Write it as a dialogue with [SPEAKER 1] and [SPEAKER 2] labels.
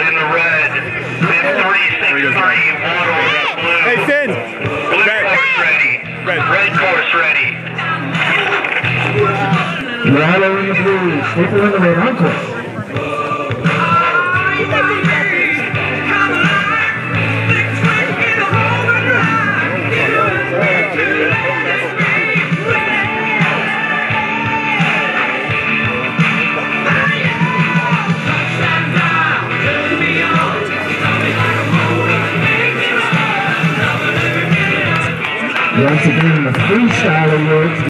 [SPEAKER 1] in the red. Then 363, Waddle in the blue.
[SPEAKER 2] Hey, Finn!
[SPEAKER 1] Blue course ready. Red course ready.
[SPEAKER 3] Waddle in the blue, Slipper in the red, on course. Once again, the freestyle awards.